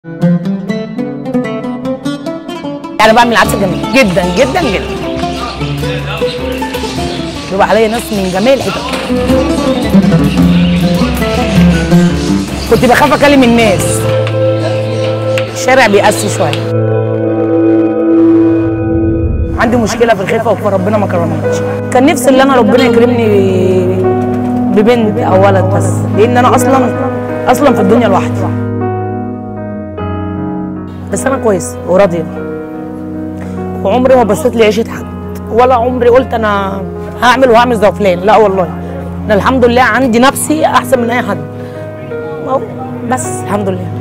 يعني بعمل عدس جميل جدا جدا جدا. بيبقى عليا ناس من جميع الحتت. كنت بخاف اكلم الناس. الشارع بيقاسي شويه. عندي مشكله في الخلفه فربنا ما كرمنيش. كان نفسي ان انا ربنا يكرمني ببنت او ولد، بس لان انا اصلا في الدنيا لوحدي. بس انا كويس وراضيه، وعمري ما بصيت لعيشه حد، ولا عمري قلت انا هعمل وهعمل زي فلان. لا والله، انا الحمد لله عندي نفسي احسن من اي حد، بس الحمد لله.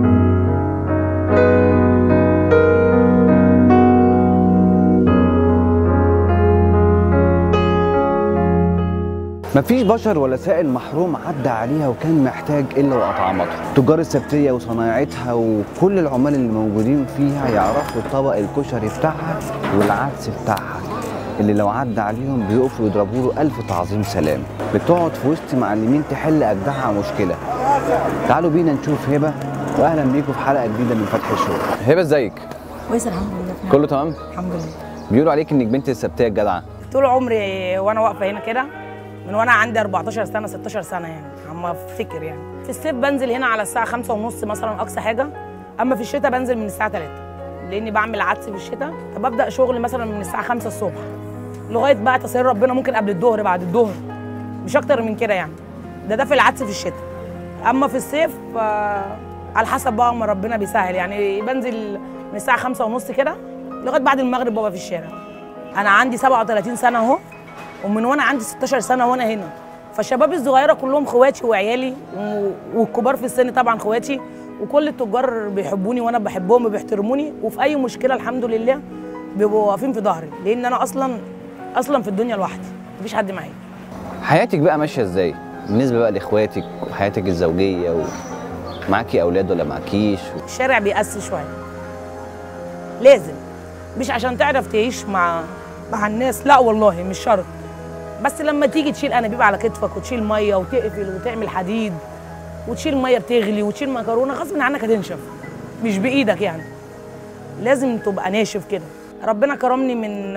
مفيش بشر ولا سائل محروم عدى عليها وكان محتاج الا واطعمتها. تجار السبتيه وصنايعتها وكل العمال اللي موجودين فيها يعرفوا طبق الكشري بتاعها والعدس بتاعها اللي لو عدى عليهم بيقفوا يضربوا له الف تعظيم سلام. بتقعد في وسط معلمين تحل اجدعها مشكله. تعالوا بينا نشوف هبه، واهلا بيكم في حلقه جديده من فتح الشغل. هبه ازيك؟ كويس الحمد لله. كله تمام؟ الحمد لله. بيقولوا عليك انك بنت السبتيه الجدعه. طول عمري وانا واقفه هنا كده، من وانا عندي 14 سنه 16 سنه، يعني عم افتكر. يعني في الصيف بنزل هنا على الساعه 5:30 مثلا اقصى حاجه، اما في الشتاء بنزل من الساعه 3 لاني بعمل عدس في الشتاء. فببدا شغل مثلا من الساعه 5 الصبح لغايه بقى تسير ربنا، ممكن قبل الظهر بعد الظهر، مش اكتر من كده يعني. ده في العدس في الشتاء. اما في الصيف على حسب بقى ما ربنا بيسهل، يعني بنزل من الساعه 5:30 كده لغايه بعد المغرب بابا في الشارع. انا عندي 37 سنه اهو، ومن وانا عندي 16 سنه وانا هنا. فالشباب الصغيره كلهم خواتي وعيالي، والكبار في السن طبعا خواتي، وكل التجار بيحبوني وانا بحبهم وبيحترموني، وفي اي مشكله الحمد لله بيبقوا واقفين في ظهري، لان انا اصلا في الدنيا لوحدي، مفيش حد معايا. حياتك بقى ماشيه ازاي بالنسبه بقى لاخواتك وحياتك الزوجيه؟ ومعاكي اولاد ولا معاكيش؟ الشارع بيقاسي شويه، لازم، مش عشان تعرف تعيش مع الناس، لا والله مش شرط. بس لما تيجي تشيل انابيب على كتفك وتشيل ميه وتقفل وتعمل حديد وتشيل ميه بتغلي وتشيل مكرونه، غصب عنك هتنشف، مش بايدك يعني، لازم تبقى ناشف كده. ربنا كرمني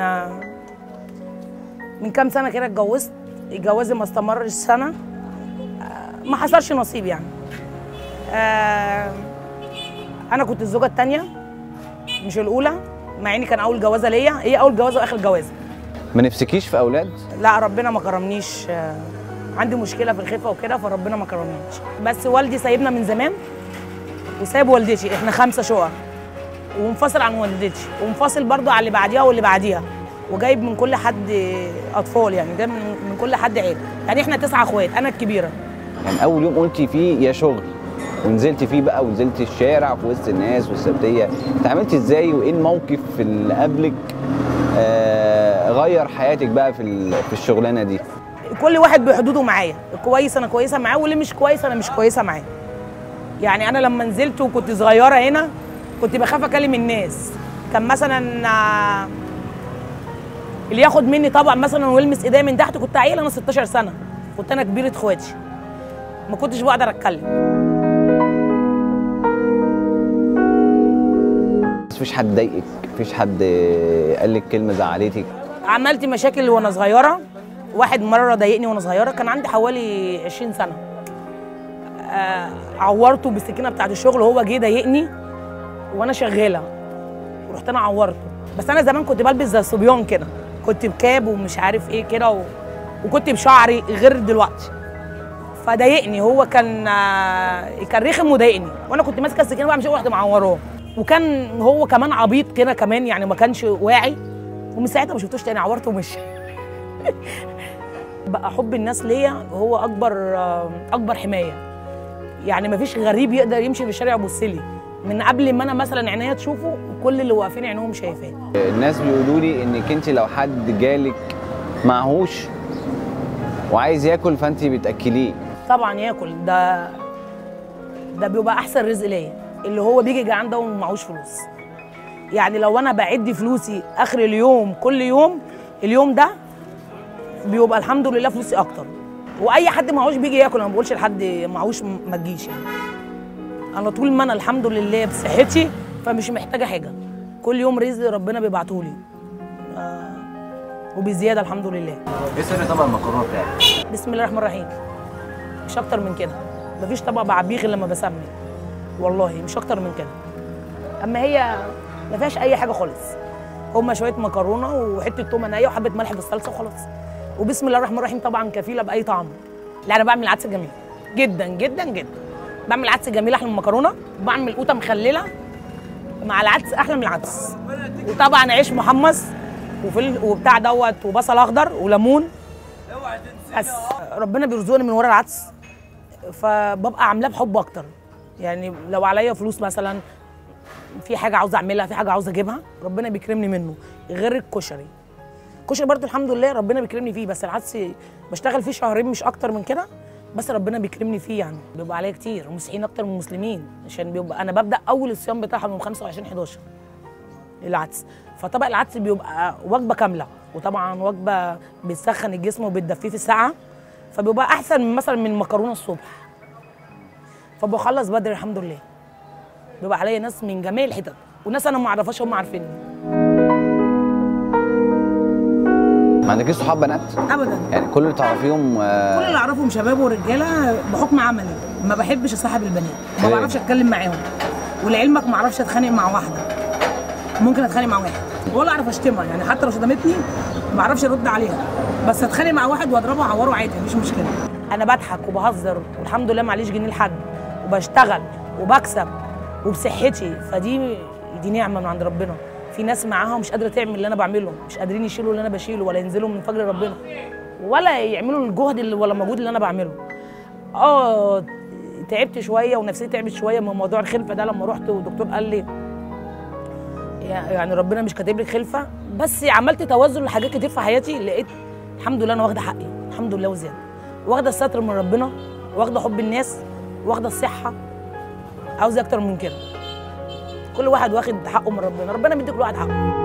من كام سنه كده، اتجوزت. جوازي ما استمرش سنه، ما حصلش نصيب يعني. انا كنت الزوجه الثانيه مش الاولى، مع اني كان اول جوازه ليا، هي اول جوازه واخر جوازه. ما نفسكيش في اولاد؟ لا ربنا ما كرمنيش، عندي مشكله في الخلفه وكده، فربنا ما كرمنيش. بس والدي سايبنا من زمان وسايب والدتي، احنا 5 شقق، ومنفصل عن والدتي، ومنفصل برضو على اللي بعديها واللي بعديها، وجايب من كل حد اطفال، يعني جايب من كل حد عيله، يعني احنا 9 اخوات، انا الكبيره. يعني اول يوم قلتي فيه يا شغل ونزلتي فيه بقى ونزلتي الشارع في وسط الناس والسبتيه، اتعاملتي ازاي وايه الموقف اللي قبلك غير حياتك بقى في الشغلانه دي؟ كل واحد بحدوده معايا، الكويس انا كويسه معاه، واللي مش كويس انا مش كويسه معاه. يعني انا لما نزلت وكنت صغيره هنا كنت بخاف اكلم الناس. كان مثلا اللي ياخد مني طبق مثلا ويلمس ايديا من تحت، كنت عيله، انا 16 سنه، كنت انا كبيره اخواتي، ما كنتش بقدر اتكلم. مفيش حد ضايقك؟ مفيش حد قال لك كلمه زعلتك؟ عملت مشاكل وانا صغيره. واحد مره ضايقني وانا صغيره، كان عندي حوالي 20 سنه. عورته بالسكينه بتاعت الشغل، وهو جه ضايقني وانا شغاله، ورحت انا عورته. بس انا زمان كنت بلبس زي الصبيان كده، كنت بكاب ومش عارف ايه كده، وكنت بشعري غير دلوقتي. فضايقني هو، كان رخم وضايقني، وانا كنت ماسكه السكينه بقى مش رحت معوراه. وكان هو كمان عبيط كده كمان، يعني ما كانش واعي، ومن ساعتها ما شفتوش تاني، عورته ومشي. بقى حب الناس ليا هو اكبر حمايه، يعني ما فيش غريب يقدر يمشي في الشارع يبص لي من قبل ما انا مثلا عينيا تشوفه، وكل اللي واقفين عينهم شايفاه. الناس بيقولوا لي انك انت لو حد جالك معهوش وعايز ياكل فانت بتاكليه. طبعا ياكل، ده بيبقى احسن رزق ليا، اللي هو بيجي جعان ده ومعهوش فلوس. يعني لو انا بعد فلوسي اخر اليوم كل يوم، اليوم ده بيبقى الحمد لله فلوسي اكتر. واي حد معهوش بيجي ياكل، انا ما بقولش لحد معهوش ما تجيش يعني. انا طول ما انا الحمد لله بصحتي فمش محتاجه حاجه، كل يوم رزق ربنا بيبعته لي وبزياده الحمد لله. ايه سر طبق المكرونه بتاعك؟ بسم الله الرحمن الرحيم، مش اكتر من كده. مفيش طبق بعبيه غير لما بسمي، والله مش اكتر من كده. اما هي ما فيهاش اي حاجه خالص، هما شويه مكرونه وحته تومه نيه وحبه ملح بالصلصه وخلاص. وبسم الله الرحمن الرحيم طبعا كفيله باي طعم. لا انا بعمل عدس جميل جدا جدا جدا. بعمل عدس جميل احلى من المكرونه، وبعمل قوطه مخلله مع العدس احلى من العدس. وطبعا عيش محمص وبتاع دوت وبصل اخضر وليمون. بس ربنا بيرزقني من ورا العدس، فببقى عاملاه بحب اكتر. يعني لو عليا فلوس مثلا في حاجه عاوزه اعملها، في حاجه عاوزه اجيبها، ربنا بيكرمني منه. غير الكشري، الكشري برضه الحمد لله ربنا بيكرمني فيه، بس العدس بشتغل فيه شهرين مش اكتر من كده، بس ربنا بيكرمني فيه. يعني بيبقى عليا كتير ومسيحيين اكتر من المسلمين، عشان بيبقى انا ببدا اول الصيام بتاعهم من 25/11 العدس. فطبق العدس بيبقى وجبه كامله، وطبعا وجبه بتسخن الجسم وبتدفيه في الساعه، فبيبقى احسن من مثلا من المكرونه الصبح. فبخلص بدري الحمد لله. بيبقى عليا ناس من جميع الحتت، وناس انا ما اعرفهاش هم عارفيني. ما عندكيش صحاب بنات؟ ابدا. يعني كل اللي تعرفيهم كل اللي اعرفهم شباب ورجاله بحكم عملي. ما بحبش اصاحب البنات، ما بعرفش اتكلم معاهم. ولعلمك ما اعرفش اتخانق مع واحده، ممكن اتخانق مع واحد ولا اعرف اشتمها، يعني حتى لو شتمتني ما اعرفش ارد عليها، بس اتخانق مع واحد واضربه واعوره عادي مفيش مشكله. انا بضحك وبهزر والحمد لله معليش جنيه لحد، وبشتغل وبكسب وبصحتي، فدي نعمه من عند ربنا. في ناس معاها مش قادره تعمل اللي انا بعمله، مش قادرين يشيلوا اللي انا بشيله، ولا ينزلوا من فجر ربنا، ولا يعملوا الجهد ولا المجهود اللي انا بعمله. تعبت شويه ونفسيتي تعبت شويه من موضوع الخلفه ده، لما رحت والدكتور قال لي يعني ربنا مش كاتب لك خلفه، بس عملت توازن لحاجات كتير في حياتي، لقيت الحمد لله انا واخده حقي الحمد لله وزياده، واخده الستر من ربنا، واخده حب الناس، واخده الصحه. عاوزه اكتر من كده. كل واحد واخد حقه من ربنا، ربنا بيدي كل واحد حقه.